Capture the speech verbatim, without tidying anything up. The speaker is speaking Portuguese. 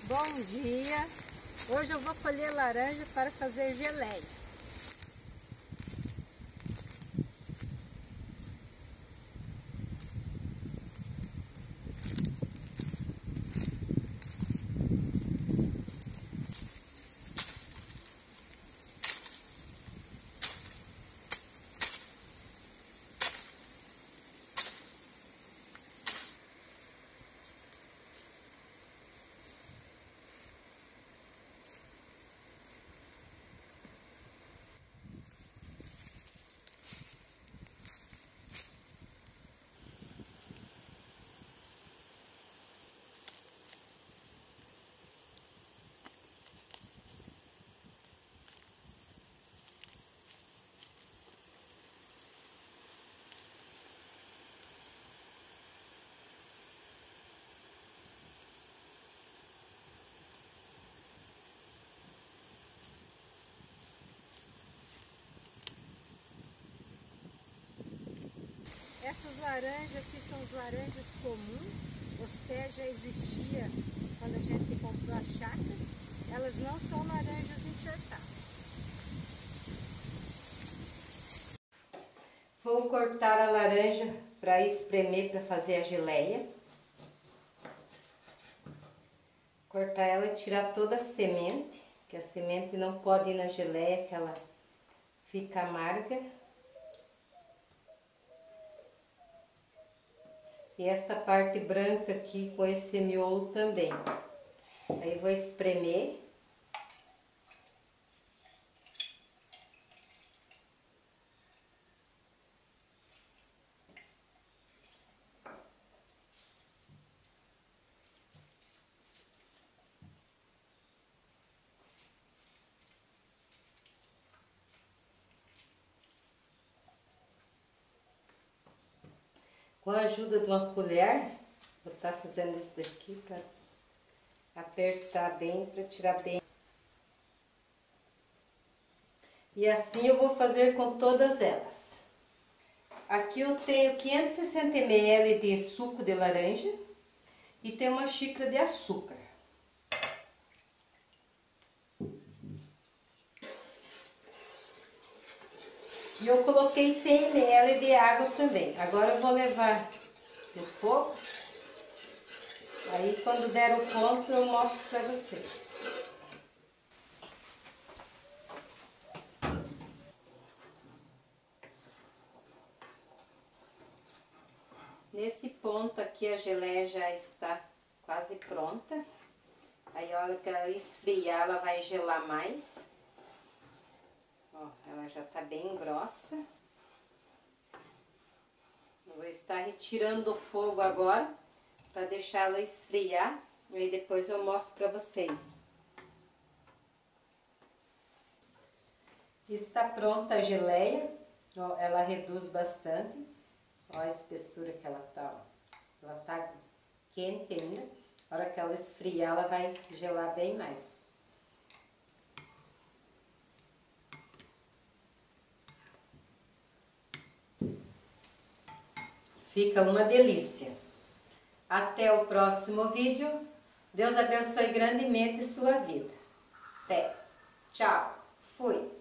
Bom dia! Hoje eu vou colher laranja para fazer geleia. Essas laranjas aqui são as laranjas comuns, os pés já existiam quando a gente comprou a chácara, elas não são laranjas enxertadas. Vou cortar a laranja para espremer para fazer a geleia. Cortar ela e tirar toda a semente, que a semente não pode ir na geleia, que ela fica amarga. E essa parte branca aqui com esse miolo também. Aí vou espremer. Com a ajuda de uma colher, vou estar fazendo isso daqui para apertar bem, para tirar bem. E assim eu vou fazer com todas elas. Aqui eu tenho quinhentos e sessenta mililitros de suco de laranja e tem uma xícara de açúcar. E eu coloquei cem mililitros de água também. Agora eu vou levar no fogo. Aí quando der o ponto eu mostro para vocês. Nesse ponto aqui a geleia já está quase pronta. Aí a hora que ela esfriar ela vai gelar mais. Ó, ela já tá bem grossa. Eu vou estar retirando do fogo agora, para deixar ela esfriar, e aí depois eu mostro para vocês. Está pronta a geleia, ó, ela reduz bastante. Ó a espessura que ela tá, ó. Ela tá quente ainda. A hora que ela esfriar, ela vai gelar bem mais. Fica uma delícia. Até o próximo vídeo. Deus abençoe grandemente sua vida. Até. Tchau. Fui.